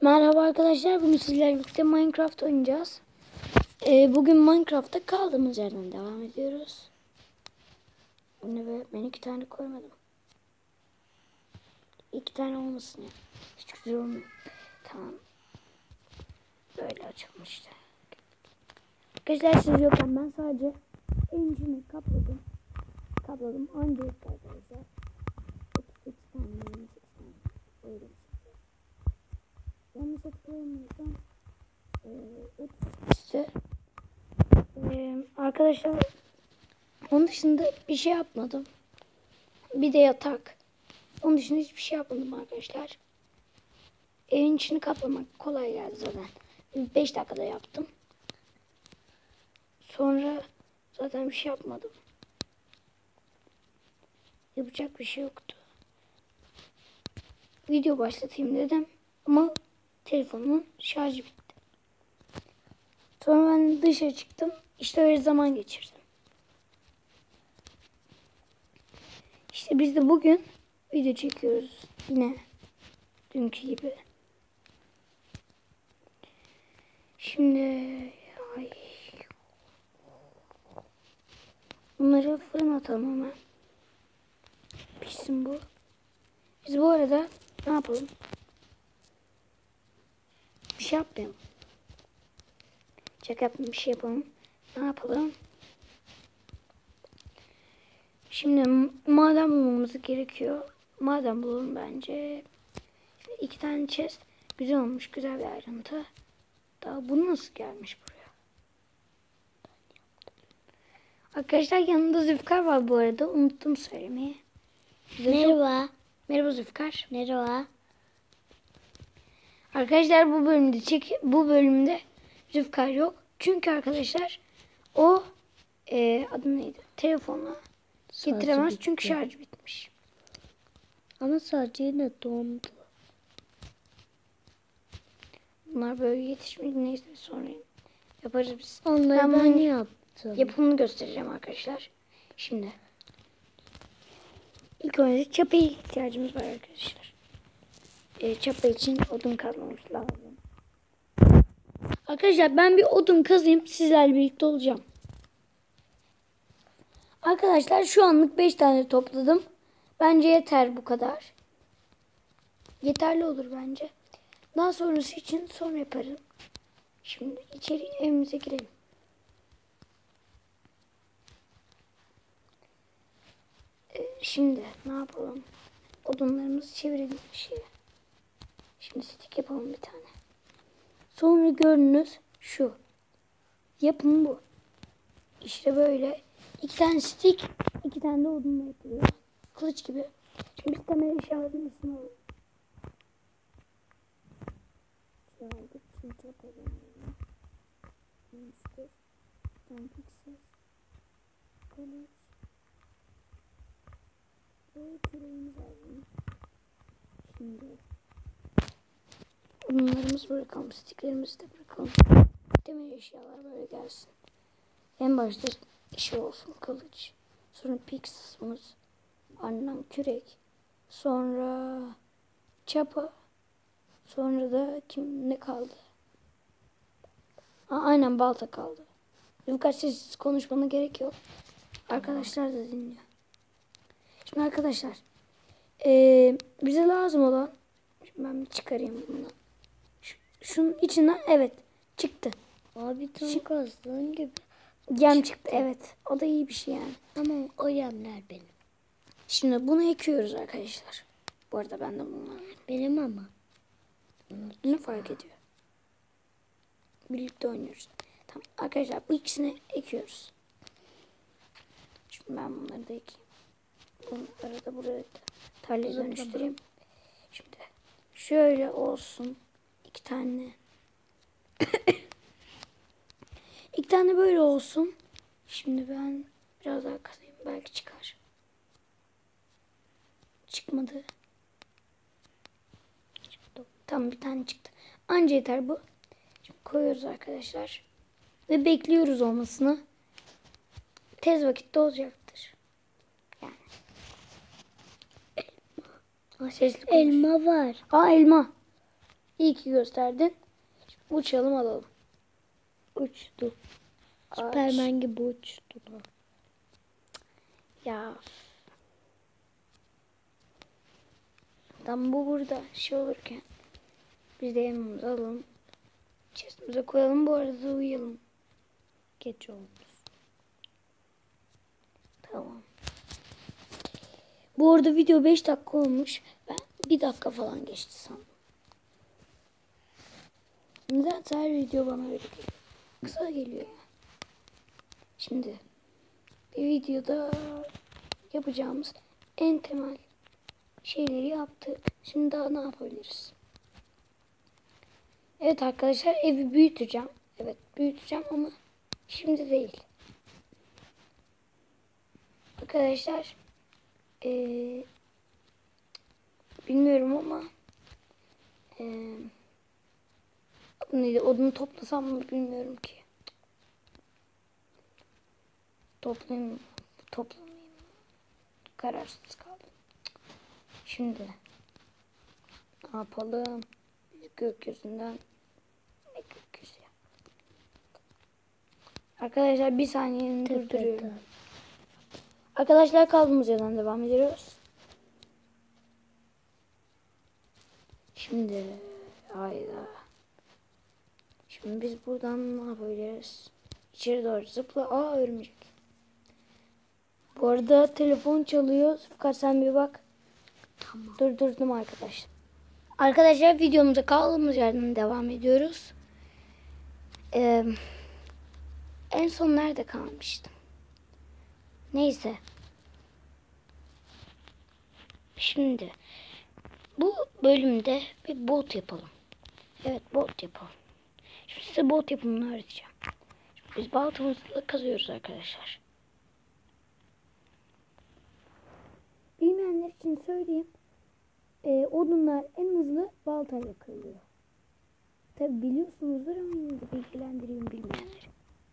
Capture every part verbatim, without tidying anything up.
Merhaba arkadaşlar, bugün sizlerle birlikte Minecraft oynayacağız. Ee, bugün Minecraft'ta kaldığımız yerden devam ediyoruz. Bunu ve ben iki tane koymadım. İki tane olmasın ya. Hiç güzel olmuyor. Tamam. Böyle açılmıştı. Arkadaşlar siz yokken ben sadece engine'i kapladım. Kapladım. Ancak arkadaşlar. otuz sekiz tane, yirmi sekiz tane. Öyle bir şey. Yanlış hatırlamıyorsam otuz sekiz. Ee, arkadaşlar onun dışında bir şey yapmadım. Bir de yatak. Onun dışında hiçbir şey yapmadım arkadaşlar. Evin içini kaplamak kolay geldi zaten. beş dakikada yaptım. Sonra zaten bir şey yapmadım. Yapacak bir şey yoktu. Video başlatayım dedim. Ama telefonumun şarjı bitti. Sonra ben dışarı çıktım. İşte öyle zaman geçirdim. İşte biz de bugün video çekiyoruz. Yine dünkü gibi. Şimdi ay, bunları fırına atalım hemen. Pişsin bu. Biz bu arada ne yapalım? Bir şey yapmayalım. Şaka yapmayalım, bir şey yapalım. Ne yapalım? Şimdi maden bulmamız gerekiyor. Maden bulalım bence. İki tane chest. Güzel olmuş. Güzel bir ayrıntı. Daha bu nasıl gelmiş buraya? Arkadaşlar yanında Zülfikar var bu arada. Unuttum söylemeyi. Bize Merhaba. Çok... Merhaba Zülfikar. Merhaba. Arkadaşlar bu bölümde çek bu bölümde Zülfikar yok. Çünkü arkadaşlar o e, adı neydi? Telefonu getiremez çünkü şarjı bitmiş. Ama sadece yine dondu. Bunlar böyle yetişmiş, neyse sonra yaparız biz. Onları ben, ben bunu yaptım. Yapımını göstereceğim arkadaşlar. Şimdi ilk önce çapaya ihtiyacımız var arkadaşlar. E, çapa için odun kazmamız lazım. Arkadaşlar ben bir odun kazayım, sizlerle birlikte olacağım. Arkadaşlar şu anlık beş tane topladım. Bence yeter bu kadar. Yeterli olur bence. Daha sonrası için sonra yaparım. Şimdi içeri evimize girelim. Ee, şimdi ne yapalım? Odunlarımızı çevirelim bir şeye. Şimdi stick yapalım bir tane. Sonra gördüğünüz şu. Yapım bu. İşte böyle. İki tane stick, iki tane de odunla yapılıyor. Kılıç gibi. Şimdi bir tane eşyaların üstüne alalım. Şey aldık. Şimdi yapalım. İşte. Tam piksel. Kılıç. Ve küreğimizi alalım. Şimdi. Odunlarımızı bırakalım. Sticklerimizi de bırakalım. Demir eşyalar böyle gelsin. En başta şey olsun, kılıç. Sonra pickaxe'ımız. Ardından kürek. Sonra çapa. Sonra da kim ne kaldı? Aa, aynen balta kaldı. Birkaç sessiz konuşmana gerek yok. Arkadaşlar da dinliyor. Şimdi arkadaşlar. Ee, bize lazım olan. Şimdi ben bir çıkarayım bunu. Ş şunun içinden evet çıktı. Abi tam kazdığın gibi. Yem çıktı evet. O da iyi bir şey yani. Ama o yemler benim. Şimdi bunu ekiyoruz arkadaşlar. Bu arada ben de bunu Benim ama. ne fark ediyor? Birlikte oynuyoruz. Tamam arkadaşlar bu ikisini ekiyoruz. Şimdi ben bunları da ekeyim. Bunları da buraya da tarlaya dönüştüreyim. Şimdi şöyle olsun. İki tane. İki tane böyle olsun. Şimdi ben biraz daha kazayım. Belki çıkar. Çıkmadı. Çıktı. Tamam bir tane çıktı. Anca yeter bu. Şimdi koyuyoruz arkadaşlar. Ve bekliyoruz olmasını. Tez vakitte olacaktır. Yani. Elma. Sesli konuş. Elma var. Aa elma. İyi ki gösterdin. Şimdi uçalım alalım. Uçtu. Ağaç. Süpermen gibi uçtu. Ya. Tam bu burada şey olurken biz de yanımıza alalım. Chestimize koyalım, bu arada uyuyalım. Geç oldu. Tamam. Bu arada video beş dakika olmuş. Ben bir dakika falan geçti sandım. Zaten her video bana öyle geliyor. Kısa geliyor ya. Şimdi bir videoda yapacağımız en temel şeyleri yaptık. Şimdi daha ne yapabiliriz? Evet arkadaşlar, evi büyüteceğim. Evet büyüteceğim ama şimdi değil. Arkadaşlar ee, bilmiyorum ama ee, neydi, odunu toplasam mı bilmiyorum ki. Toplayayım mı? Toplamayayım mı? Kararsız kaldım. Şimdi ne yapalım? Gökyüzünden ne gökyüzü ya? Arkadaşlar bir saniye durduruyorum. Arkadaşlar kaldığımız yerden devam ediyoruz. Şimdi hayda. Şimdi biz buradan ne yapabiliriz? İçeri doğru zıpla. Aa, örümcek. Bu arada telefon çalıyor. Zıfkar sen bir bak. Tamam. Durdurdum arkadaşlar. Arkadaşlar videomuza kaldığımız yerden devam ediyoruz. Ee, en son nerede kalmıştım? Neyse. Şimdi bu bölümde bir bot yapalım. Evet, bot yapalım. Şimdi size bot yapımını öğreteceğim. Şimdi biz baltamızla kazıyoruz arkadaşlar. Bilmeyenler için söyleyeyim. Ee, odunlar en hızlı baltayla kırılıyor. Tabi biliyorsunuzdur ama yine de bilgilendireyim bilmeyenleri.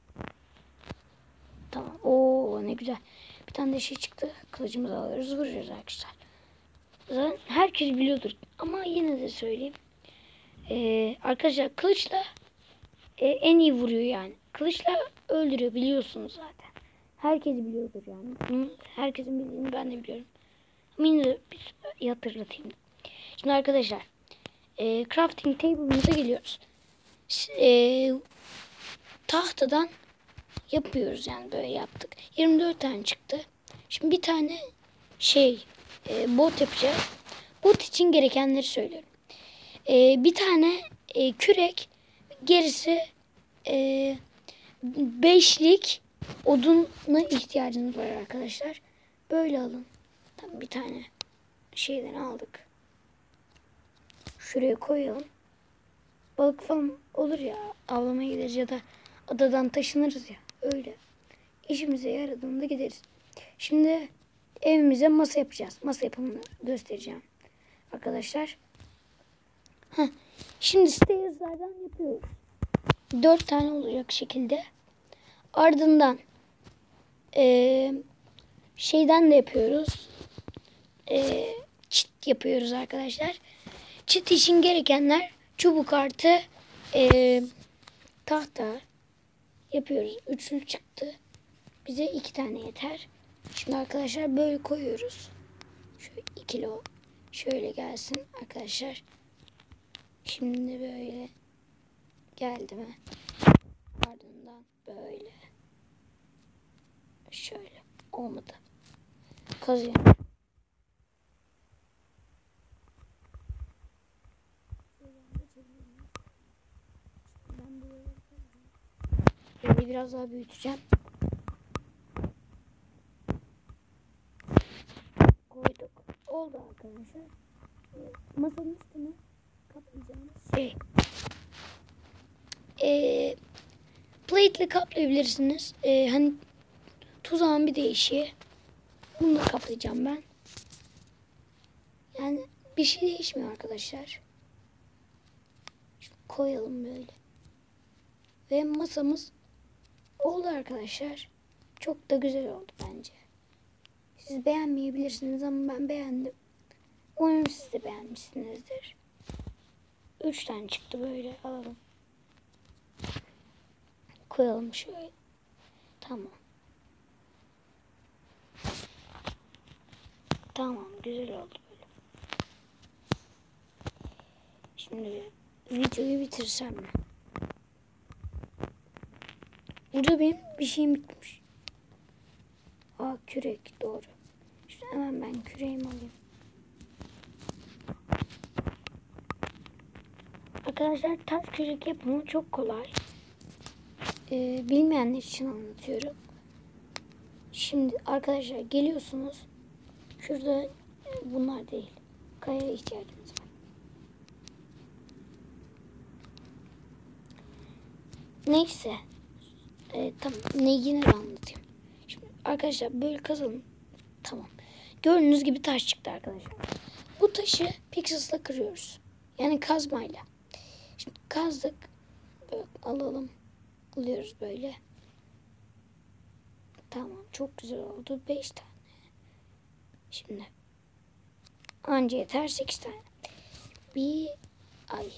Tamam. Oo, ne güzel. Bir tane de şey çıktı. Kılıcımızı alıyoruz, vuruyoruz arkadaşlar. Zaten herkes biliyordur ama yine de söyleyeyim. Ee, arkadaşlar kılıçla e, en iyi vuruyor yani. Kılıçla öldürüyor, biliyorsunuz zaten. Herkes biliyordur yani. Bunu herkesin bildiğini ben de biliyorum. Ama yine de bir hatırlatayım. Şimdi arkadaşlar e, crafting table'ımıza geliyoruz. E, tahtadan yapıyoruz yani, böyle yaptık. yirmi dört tane çıktı. Şimdi bir tane şey e, bot yapacağız. Bot için gerekenleri söylüyorum. E, bir tane e, kürek, gerisi e, beşlik oduna ihtiyacınız var arkadaşlar. Böyle alın. Tam bir tane şeyden aldık. Şuraya koyalım. Balık falan olur ya, avlamaya gideriz ya da adadan taşınırız ya, öyle. İşimize yaradığında gideriz. Şimdi evimize masa yapacağız. Masa yapımını göstereceğim arkadaşlar. Heh. Şimdi stairs'lardan yapıyoruz. Dört tane olacak şekilde. Ardından ee, şeyden de yapıyoruz. Ee, çit yapıyoruz arkadaşlar. Çit için gerekenler çubuk artı ee, tahta yapıyoruz. Üçlü çıktı. Bize iki tane yeter. Şimdi arkadaşlar böyle koyuyoruz. Şöyle ikili o. Şöyle gelsin arkadaşlar. Şimdi böyle geldi mi? Ardından böyle. Şöyle. Olmadı. Kazıyorum. Böyle biraz daha büyüteceğim. Koyduk. Oldu arkadaşlar. Masanın üstüne kaplayacağımız şey. Ee, plate ile kaplayabilirsiniz. Ee, hani tuzağın bir değişiği. Bunu da kaplayacağım ben. Yani bir şey değişmiyor arkadaşlar. Şimdi koyalım böyle. Ve masamız oldu arkadaşlar. Çok da güzel oldu bence. Siz beğenmeyebilirsiniz ama ben beğendim. Umarım siz de beğenmişsinizdir. Üç tane çıktı böyle. Alalım. Koyalım şöyle. Tamam. Tamam. Güzel oldu böyle. Şimdi videoyu bitirsem mi? Burada benim bir şeyim bitmiş. Aa, kürek. Doğru. Şimdi hemen ben küreğimi alayım. Arkadaşlar taş kürek yapımı çok kolay. Ee, bilmeyenler için anlatıyorum. Şimdi arkadaşlar geliyorsunuz. Şurada bunlar değil. Kayaya ihtiyacımız var. Neyse. Ee, tamam. Ne yine de anlatayım. Şimdi arkadaşlar böyle kazalım. Tamam. Gördüğünüz gibi taş çıktı arkadaşlar. Bu taşı Pixels'la kırıyoruz. Yani kazmayla. Şimdi kazdık. Böyle alalım. Alıyoruz böyle. Tamam. Çok güzel oldu. Beş tane. Şimdi. Anca yeter. Sekiz tane. Bir ay.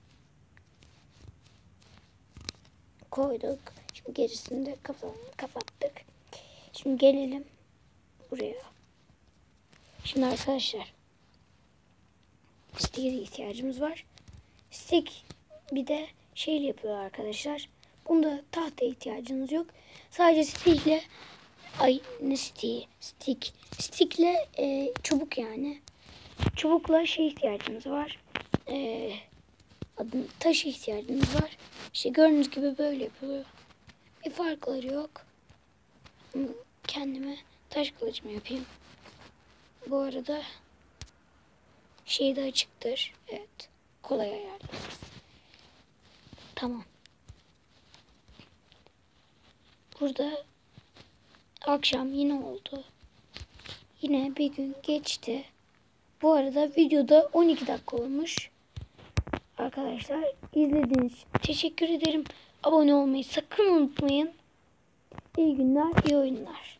Koyduk. Şimdi gerisini de kapattık. Şimdi gelelim buraya. Şimdi arkadaşlar. Stick'e ihtiyacımız var. Stick bir de şeyle yapıyor arkadaşlar. Bunda tahta ihtiyacınız yok. Sadece stick'le ay ne stick? Stick. Stick'le e, çubuk yani. Çubukla şey ihtiyacınız var. E, adım taş ihtiyacınız var. İşte gördüğünüz gibi böyle yapılıyor. Bir farkları yok. Kendime taş kılıcımı yapayım. Bu arada şey de açıktır. Evet. Kolay ayarlı. Tamam. Burada akşam yine oldu. Yine bir gün geçti. Bu arada videoda on iki dakika olmuş. Arkadaşlar izlediğiniz için teşekkür ederim. Abone olmayı sakın unutmayın. İyi günler, iyi oyunlar.